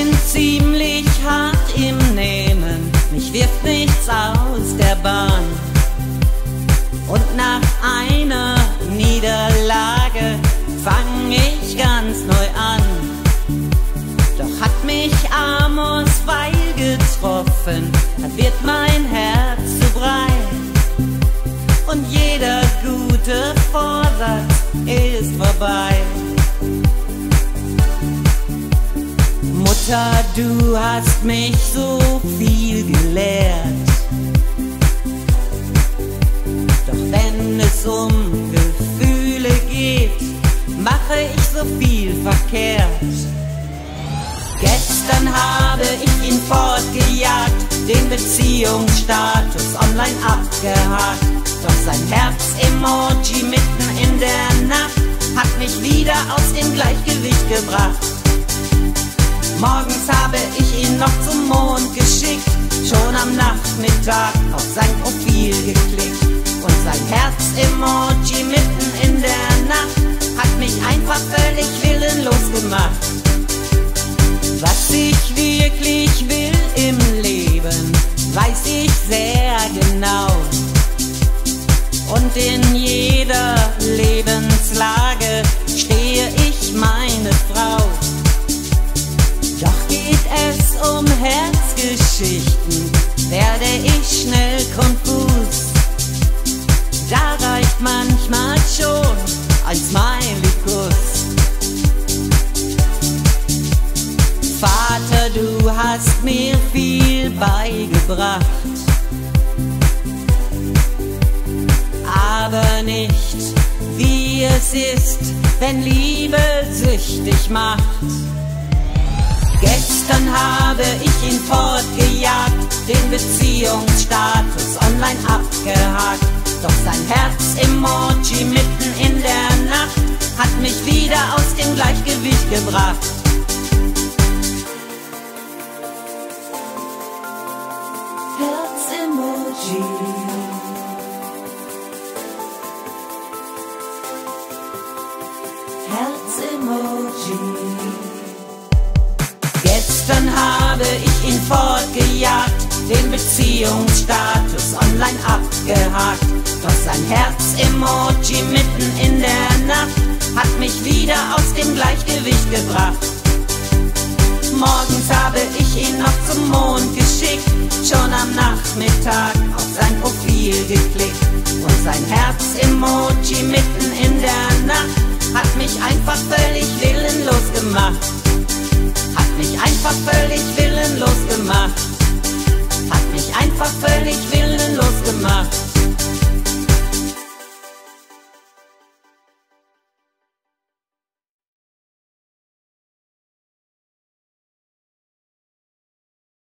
bin ziemlich hart im Nehmen, mich wirft nichts aus der Bahn. Und nach einer Niederlage fang ich ganz neu an. Doch hat mich Amos Weil getroffen, dann wird mein Herz zu Brei. Und jeder gute Vorsatz ist vorbei. Mutter, du hast mich so viel gelehrt. Doch wenn es um Gefühle geht, mache ich so viel verkehrt. Gestern habe ich ihn fortgejagt, den Beziehungsstatus online abgehakt. Doch sein Herz-Emoji mitten in der Nacht hat mich wieder aus dem Gleichgewicht gebracht. Morgens habe ich ihn noch zum Mond geschickt, schon am Nachmittag auf sein Profil geklickt. Und sein Herz-Emoji mitten in der Nacht hat mich einfach völlig willenlos gemacht. Was ich wirklich will im Leben, weiß ich sehr genau. Und in jeder Lebenslage stehe ich meine Frau. Doch geht es um Herzgeschichten, werde ich schnell konfus. Da reicht manchmal schon ein Smiley-Kuss. Vater, du hast mir viel beigebracht, aber nicht, wie es ist, wenn Liebe süchtig macht. Gestern habe ich ihn fortgejagt, den Beziehungsstatus online abgehakt. Doch sein Herz-Emoji mitten in der Nacht hat mich wieder aus dem Gleichgewicht gebracht. Herz-Emoji. Herz-Emoji. Gestern habe ich ihn fortgejagt, den Beziehungsstatus online abgehakt. Doch sein Herz-Emoji mitten in der Nacht hat mich wieder aus dem Gleichgewicht gebracht. Morgens habe ich ihn noch zum Mond geschickt, schon am Nachmittag auf sein Profil geklickt. Und sein Herz-Emoji mitten in der Nacht hat mich einfach völlig willenlos gemacht. Hat mich einfach völlig willenlos gemacht. Hat mich einfach völlig willenlos gemacht.